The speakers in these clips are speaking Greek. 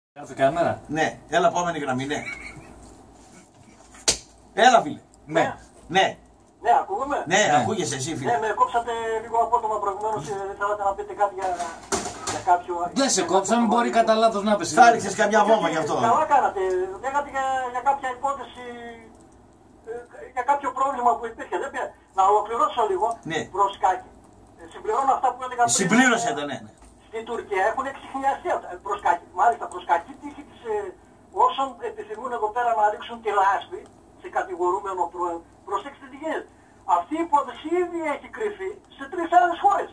Κάθε κάμερα. Ναι, έλα επόμενη γραμμή, ναι. Έλα φίλε. Ναι. Ναι. Ναι, ακούγομαι. Ναι, ακούγεσαι εσύ φίλε. Ναι, με κόψατε λίγο απότομα προηγουμένως. Θέλατε να πείτε κάτι για κάποιο. Δεν σε κόψαμε, μπορεί κατά λάθος να πέσει. Θα ρίξες καμιά βόμβα γι' αυτό. Καλά κάνατε. Λέγατε για κάποια υπόθεση, για κάποιο πρόβλημα που υπήρχε. Δεν πήρα. Να ολοκληρώσω λίγο Ναι. προς Κάκη. Συμπληρώνω αυτά που έλεγα πριν. Συμπλήρωσε το, ναι. Στην Τουρκία έχουν εξιχνιαστεί προς Κάκη. Μάλιστα προς Κάκη τύχη της όσων επιθυμούν εδώ πέρα να ρίξουν τη λάσπη σε κατηγορούμενο πρώην. Προσέξτε τι γίνεται. Αυτή η υπόθεση ήδη έχει κρυφεί σε 3 άλλες χώρες.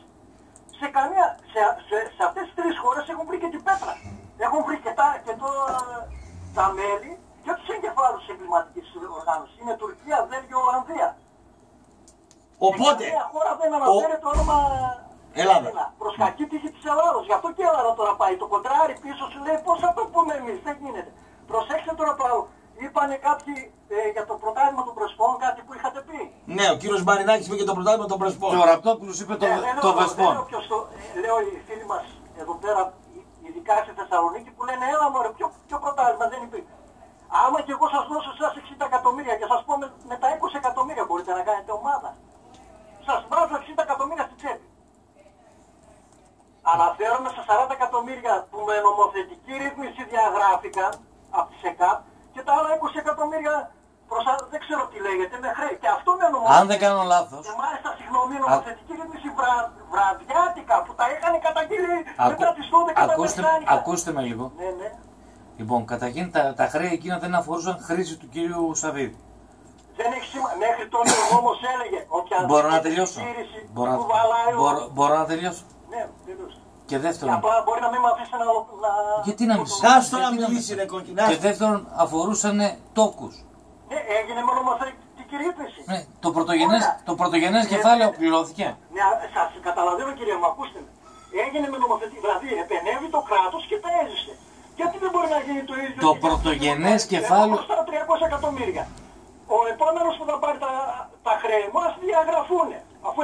Σε αυτές τις 3 χώρες έχουν βρει και την πέτρα. Έχουν βρει και τα μέλη και τους εγκεφάλους της εγκληματικής οργάνωσης. Είναι Τουρκία, Βέλγιο, Ολλανδία. Οπότε. Μια χώρα δεν αναφέρει το όνομα Ελλάδα. Προς κακή τύχη της Ελλάδος. Γι' αυτό και η Ελλάδα τώρα πάει. Το κοντράρι πίσω σου λέει πώς θα το πούμε εμείς. Δεν γίνεται. Προσέξτε τώρα το άλλο. Είπανε κάποιοι για το πρωτάθλημα των Πρεσπών κάτι που είχατε πει. Ναι, ο κύριος Μαρινάκης είπε για το πρωτάθλημα των Πρεσπών. Και ο Ραπτόπουλος είπε το Βεσπών. Λέω οι φίλοι μας εδώ πέρα, ειδικά στη Θεσσαλονίκη, που λένε έλα μωρέ, ποιο πρωτάθλημα δεν υπήρχε. Άμα και εγώ σας δώσω εσάς 60 εκατομμύρια και σας πω με τα 20 εκατομμύρια μπορείτε να κάνετε ομάδα. Σας βάζω 60 εκατομμύρια στη τσέπη. Αναφέρομαι σε 40 εκατομμύρια που με νομοθετική ρύθμιση διαγράφηκαν από τη ΣΕΚΑΠ και τα άλλα 20 εκατομμύρια δεν ξέρω τι λέγεται, με χρέη. Και αυτό με νομοθετική. Αν δεν κάνω λάθος. Και μάλιστα συγγνώμη, νομοθετική ρύθμιση βραδιάτικα που τα είχαν καταγγείλει μετά τις 12 Ακούστε με λίγο. Ναι, ναι. Λοιπόν, καταρχήν τα χρέη εκείνα δεν αφορούσαν χρήση του κύριου Σαββίδη. Δεν έχει σημασία. Μέχρι τότε ο νόμος έλεγε Μπορώ να τελειώσω. Μπορώ να τελειώσω. Ναι, τελείωσε. Και δεύτερον. Απλά μπορεί να μην με αφήσει να. Γιατί να μιλήσει. Άστο να μιλήσει, ρε κόκκινα. Και δεύτερον, αφορούσαν τόκους. Ναι, έγινε με νομοθετική ρύθμιση. Ναι, το πρωτογενές κεφάλαιο πληρώθηκε. Ναι, σας καταλαβαίνω κύριε μου, ακούστε με. Έγινε με νομοθετική. Δηλαδή, επενεύει το κράτος και τα έζησε. Γιατί δεν μπορεί να γίνει το ίδιο. Το πρωτογενές κεφάλαιο. Στα 300 εκατομμύρια. Ο επόμενος που θα πάρει τα χρέη μου, ας διαγραφούν. Αφού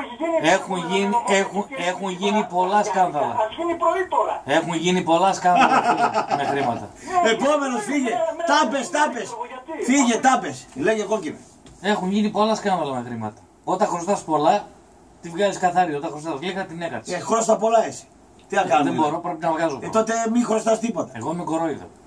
έχουν γίνει πολλά σκάνδαλα. Ας γίνει πρωί τώρα. Έχουν γίνει πολλά σκάνδαλα με χρήματα. Επόμενος φύγε. Τάπες. Φύγε, τάπες. Λέγε κόκκινα. Έχουν γίνει πολλά σκάνδαλα με χρήματα. Όταν χρωστάς πολλά, τη βγάζεις καθαρή. Όταν χρωστάς λίγα, την έκατες. Χρώστα πολλά εσύ. Τι να κάνουμε. Δεν μπορώ, πρέπει να βγάζω. Τότε μην χρωστάς τίποτα. Εγώ είμαι κορόιδο.